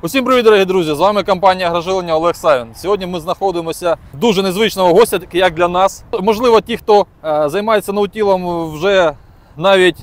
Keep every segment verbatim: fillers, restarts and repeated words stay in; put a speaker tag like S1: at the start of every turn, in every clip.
S1: Усім привіт, дорогі друзі! З вами компанія Агроживлення Олег Савін. Сьогодні ми знаходимося дуже незвичного гостя, як для нас. Можливо, ті, хто е, займається наутілом, вже навіть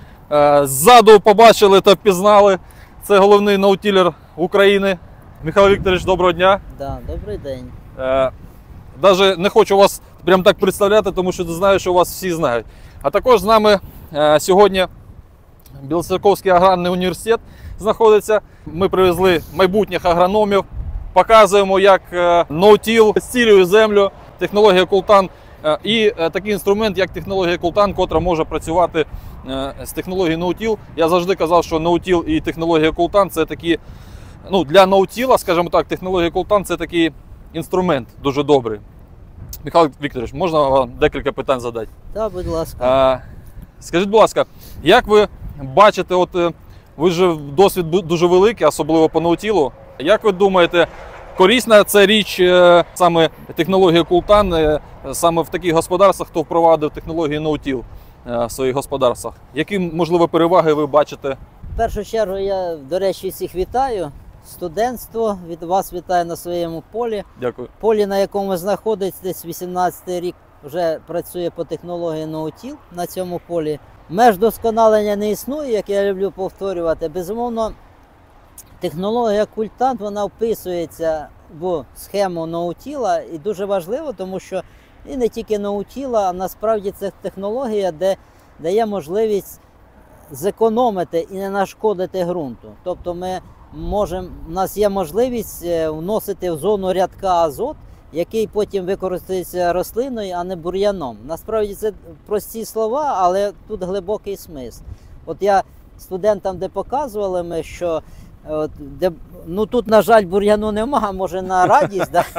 S1: е, ззаду побачили та впізнали. Це головний наутілер України. Михайло Вікторович, доброго дня.
S2: Да, добрий день.
S1: Е, Навіть не хочу вас прям так представляти, тому що знаю, що вас всі знають. А також з нами е, сьогодні Білоцерківський аграрний університет знаходиться. Ми привезли майбутніх агрономів, показуємо, як ноутіл зцілює землю, технологія Култан і такий інструмент, як технологія Култан, котра може працювати з технологією ноутіл. Я завжди казав, що ноутіл і технологія Култан це такі, ну, для ноутіла, скажімо так, технологія Култан це такий інструмент дуже добрий. Михайло Вікторович, можна вам декілька питань задати?
S2: Так, будь ласка.
S1: А, скажіть, будь ласка, як ви бачите, от ви ж досвід дуже великий, особливо по ноутілу. Як ви думаєте, корисна ця річ, саме технологія Култан, саме в таких господарствах, хто впровадив технологію ноутіл в своїх господарствах? Які, можливо, переваги ви бачите?
S2: В першу чергу я, до речі, всіх вітаю. Студентство від вас вітаю на своєму полі.
S1: Дякую.
S2: Полі, на якому знаходиться десь вісімнадцятий рік, вже працює по технології ноутіл на цьому полі. Меж досконалення не існує, як я люблю повторювати. Безумовно, технологія Култан, вона вписується в схему ноутіла і дуже важливо, тому що і не тільки ноутіла, а насправді це технологія, де дає можливість зекономити і не нашкодити ґрунту. Тобто ми можемо, у нас є можливість вносити в зону рядка азот, який потім використовується рослиною, а не бур'яном. Насправді це прості слова, але тут глибокий смисл. От я студентам, де показували ми, що от, де, ну тут, на жаль, бур'яну немає, може на радість. Да?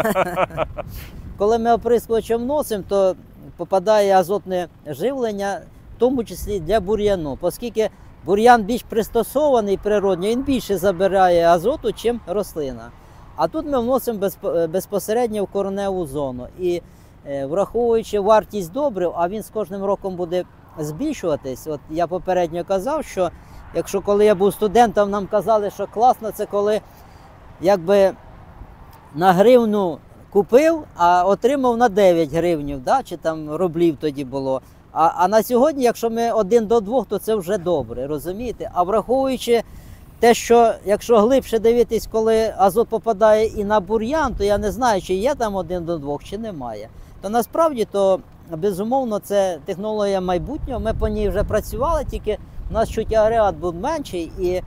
S2: Коли ми оприскувачем вносимо, то попадає азотне живлення, в тому числі для бур'яну. Оскільки бур'ян більш пристосований природньо, він більше забирає азоту, ніж рослина. А тут ми вносимо безпосередньо в кореневу зону. І е, враховуючи вартість добрив, а він з кожним роком буде збільшуватись. От я попередньо казав, що якщо коли я був студентом, нам казали, що класно, це коли якби на гривну купив, а отримав на дев'ять гривнів, да? Чи там рублів тоді було. А, а на сьогодні, якщо ми один до двох, то це вже добре, розумієте? А враховуючи те, що якщо глибше дивитись, коли азот попадає і на бур'ян, то я не знаю, чи є там один до двох, чи немає. То насправді, то безумовно, це технологія майбутнього. Ми по ній вже працювали, тільки у нас чуть агрегат був менший і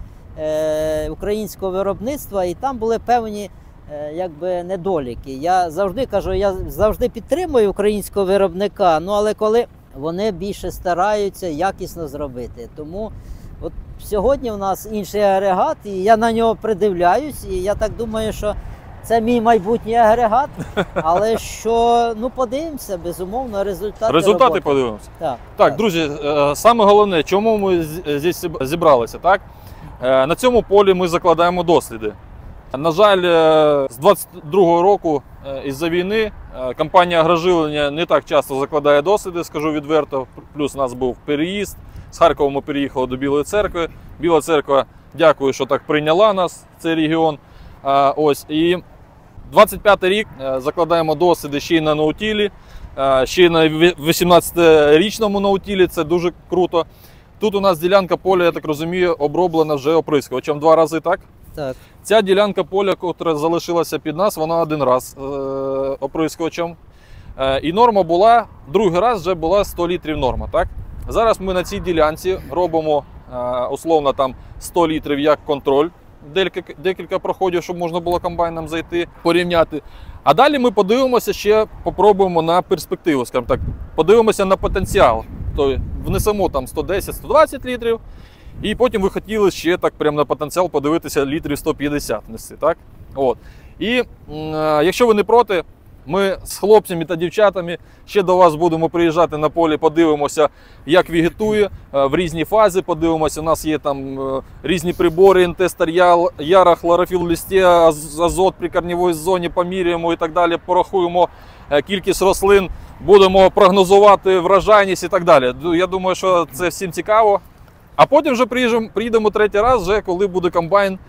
S2: е, українського виробництва, і там були певні е, якби недоліки. Я завжди кажу, я завжди підтримую українського виробника, ну але коли вони більше стараються якісно зробити. Тому от сьогодні у нас інший агрегат, і я на нього придивляюсь, і я так думаю, що це мій майбутній агрегат, але що, ну подивимося, безумовно, результати
S1: Результати
S2: роботи.
S1: подивимося.
S2: Так,
S1: Так,
S2: так,
S1: друзі, саме головне, чому ми здесь зібралися, так? На цьому полі ми закладаємо досліди. На жаль, з двадцять другого року із-за війни компанія Агроживлення не так часто закладає досліди, скажу відверто. Плюс у нас був переїзд. З Харкова ми переїхали до Білої Церкви. Біла Церква, дякую, що так прийняла нас, цей регіон. Ось. І двадцять п'ятий рік закладаємо досліди ще й на ноутілі, ще й на вісімнадцятирічному ноутілі, це дуже круто. Тут у нас ділянка поля, я так розумію, оброблена вже оприскувачем два рази, так?
S2: так.
S1: Ця ділянка поля, яка залишилася під нас, вона один раз е, оприскувачем. Е, і норма була, другий раз вже була сто літрів норма, так? Зараз ми на цій ділянці робимо е, условно там сто літрів як контроль, декілька, декілька проходів, щоб можна було комбайном зайти, порівняти. А далі ми подивимося ще, попробуємо на перспективу, скажімо так, подивимося на потенціал. Тобто внесемо там сто десять - сто двадцять літрів. І потім ви хотіли ще так прямо на потенціал подивитися літрів сто п'ятдесят нести, так? От. І е, якщо ви не проти, ми з хлопцями та дівчатами ще до вас будемо приїжджати на полі, подивимося, як вегетує е, в різні фази, подивимося, у нас є там е, різні прибори, інтестер яра, хлорофіл в листі, азот при корневій зоні, поміряємо і так далі, порахуємо е, кількість рослин, будемо прогнозувати врожайність і так далі. Я думаю, що це всім цікаво. А потім вже приїдемо, приїдемо третій раз, вже коли буде комбайн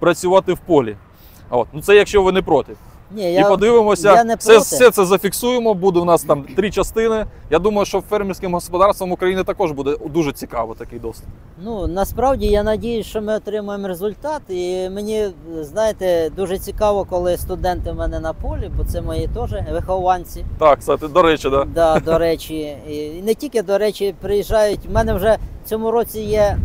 S1: працювати в полі. От. Ну це якщо ви не проти.
S2: Ні,
S1: І
S2: я,
S1: подивимося,
S2: я не
S1: все,
S2: проти.
S1: все це зафіксуємо, буде у нас там три частини. Я думаю, що фермерським господарством України також буде дуже цікаво такий досвід.
S2: Ну, насправді я надіюсь, що ми отримаємо результат. І мені, знаєте, дуже цікаво, коли студенти в мене на полі, бо це мої теж вихованці.
S1: Так, кстати, до речі, да.
S2: Да, до речі. І не тільки, до речі, приїжджають. У мене вже в цьому році є,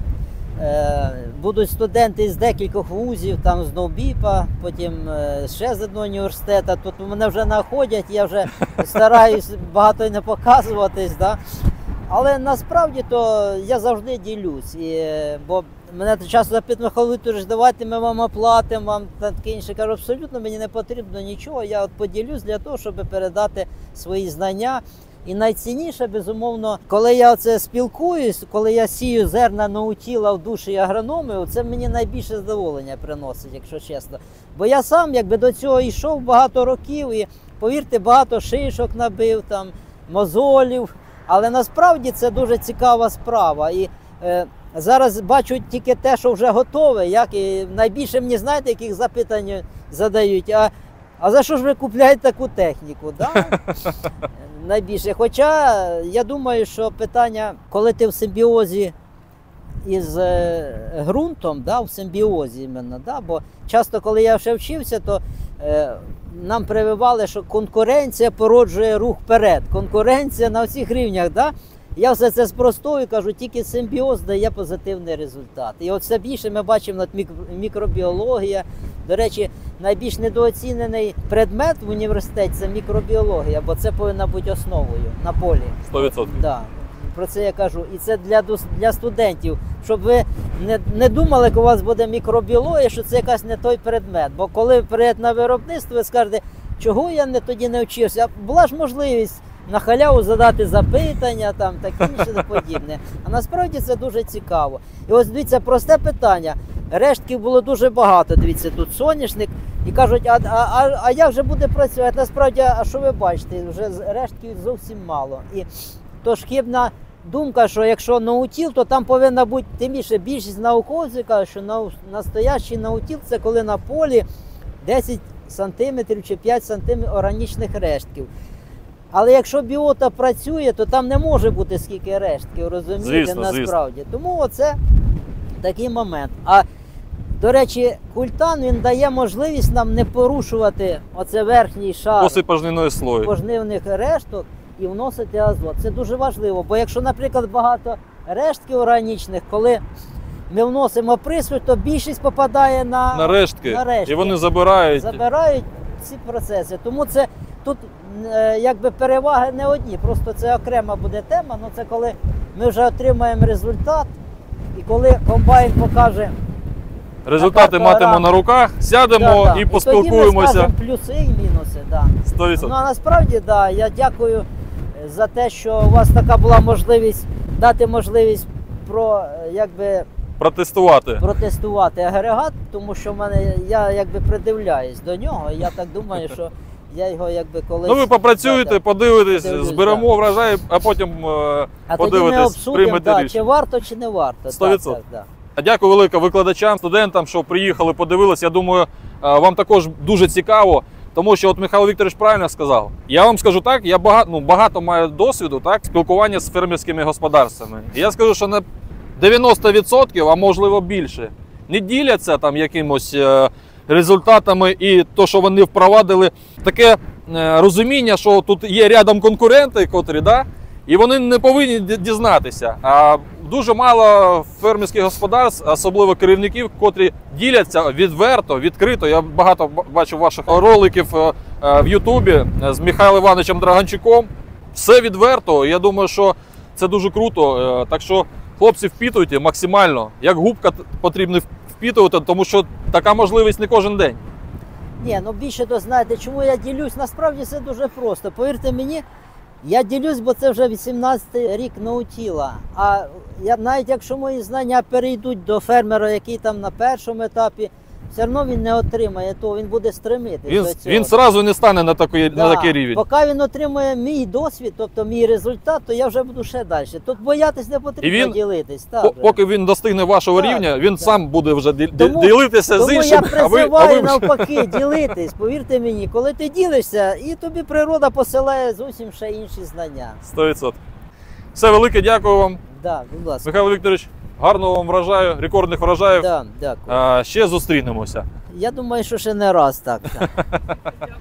S2: е, будуть студенти з декількох вузів, там з НОУБІПа, потім е, ще з одного університету. Тут мене вже знаходять, я вже стараюсь багато й не показуватись. Да? Але насправді то я завжди ділюсь. І, бо мене часто запитують: Михайло Вікторович, давайте ми вам оплатимо, вам таке інше. Кажу, абсолютно мені не потрібно нічого. Я от поділюсь для того, щоб передати свої знання. І найцінніше, безумовно, коли я оце спілкуюсь, коли я сію зерна ноутіла в душі агрономів, це мені найбільше задоволення приносить, якщо чесно. Бо я сам якби до цього йшов багато років і, повірте, багато шишок набив, там, мозолів. Але насправді це дуже цікава справа. І е, зараз бачу тільки те, що вже готове. Як, і найбільше мені, знаєте, яких запитань задають. А, а за що ж ви купляєте таку техніку? Да? Найбільше. Хоча я думаю, що питання, коли ти в симбіозі із е, ґрунтом, да, в симбіозі іменно, да, бо часто, коли я ще вчився, то е, нам прививали, що конкуренція породжує рух вперед. Конкуренція на всіх рівнях. Да? Я все це спростую, кажу, тільки симбіоз дає позитивний результат. І от все більше ми бачимо от мікробіологія. До речі, найбільш недооцінений предмет в університеті – це мікробіологія, бо це повинна бути основою на полі.
S1: сто відсотків.
S2: Да. Про це я кажу. І це для, для студентів, щоб ви не, не думали, коли у вас буде мікробіологія, що це якась не той предмет. Бо коли прийдете на виробництво, ви скажете, чого я не, тоді не вчився. Була ж можливість на халяву задати запитання, там, таке інше подібне. А насправді це дуже цікаво. І ось дивіться, просте питання. Рештків було дуже багато, дивіться, тут соняшник. І кажуть, а, а, а як же буде працювати? Насправді, а що ви бачите, вже рештків зовсім мало. І тож хибна думка, що якщо ноутіл, то там повинна бути, тим більше більшість науковців кажуть, що настоящий ноутіл – це коли на полі десять сантиметрів чи п'ять сантиметрів органічних рештків. Але якщо біота працює, то там не може бути скільки рештків, розумієте,
S1: звісно,
S2: насправді.
S1: Звісно.
S2: Тому оце такий момент. А, до речі, культан, він дає можливість нам не порушувати оце верхній шар
S1: Посипожнивної слої.
S2: пожнивних решток і вносити азот. Це дуже важливо, бо якщо, наприклад, багато рештків органічних, коли ми вносимо присвіт, то більшість попадає на,
S1: На рештки.
S2: на рештки.
S1: І вони забирають.
S2: Забирають ці процеси. Тому це тут е, якби переваги не одні, просто це окрема буде тема, але це коли ми вже отримаємо результат, і коли комбайн покаже
S1: Результати
S2: на
S1: матимемо на руках, сядемо
S2: да, да.
S1: і поспілкуємося.
S2: І тоді ми скажемо плюси і мінуси. Да.
S1: сто відсотків.
S2: Ну а насправді, да, я дякую за те, що у вас така була можливість дати можливість про якби
S1: Протестувати.
S2: протестувати агрегат, тому що в мене я якби придивляюсь до нього. І я так думаю, що я його якби колись.
S1: Ну ви попрацюєте,
S2: Да, да.
S1: подивитесь,
S2: Подивлюсь,
S1: зберемо
S2: да.
S1: врожай, а потім е,
S2: А тоді ми
S1: подивитесь,
S2: обсудимо,
S1: приймете
S2: да, чи
S1: рішення.
S2: варто, чи не варто.
S1: сто
S2: Так,
S1: відсотків.
S2: так, да.
S1: Дякую велике викладачам, студентам, що приїхали, подивилися. Я думаю, е, вам також дуже цікаво, тому що от Михайло Вікторович правильно сказав. Я вам скажу так, я багато, ну, багато маю досвіду, так, спілкування з фермерськими господарствами. І я скажу, що на дев'яносто відсотків, а можливо більше, не діляться там якимось е, результатами і то, що вони впровадили, таке е, розуміння, що тут є рядом конкуренти, котрі, да, і вони не повинні дізнатися. А дуже мало фермерських господарств, особливо керівників, котрі діляться відверто, відкрито. Я багато бачу ваших роликів е, е, в Ютубі з Михайлом Івановичем Драганчуком. Все відверто. Я думаю, що це дуже круто. Е, так що, хлопці, впитуйте максимально. Як губка потрібно впитувати, тому що така можливість не кожен день.
S2: Ні, ну більше то знаєте, чому я ділюсь? Насправді це дуже просто. Повірте мені, я ділюсь, бо це вже вісімнадцятий рік ноутіла. А я, навіть якщо мої знання перейдуть до фермера, який там на першому етапі все одно він не отримає того, він буде стремитися
S1: Він,
S2: до цього.
S1: він сразу не стане на такий,
S2: Да.
S1: на такий рівень.
S2: Поки він отримує мій досвід, тобто мій результат, то я вже буду ще далі. Тут боятись не потрібно,
S1: І він-
S2: ділитись. Так,
S1: По-
S2: же.
S1: Поки він достигне вашого
S2: Так,
S1: рівня, він
S2: так.
S1: сам буде вже ді-
S2: Тому-
S1: ділитися з
S2: Тому
S1: іншим,
S2: я
S1: а ви, а
S2: призиваю
S1: ви вже-
S2: навпаки ділитись. Повірте мені, коли ти ділишся, і тобі природа посилає зовсім ще інші знання.
S1: сто відсотків. Все, велике дякую вам.
S2: Да, будь ласка.
S1: Михайло Вікторович, гарного вам врожаю, рекордних врожаїв.
S2: Да, дякую.
S1: А, ще зустрінемося.
S2: Я думаю, що ще не раз так. так.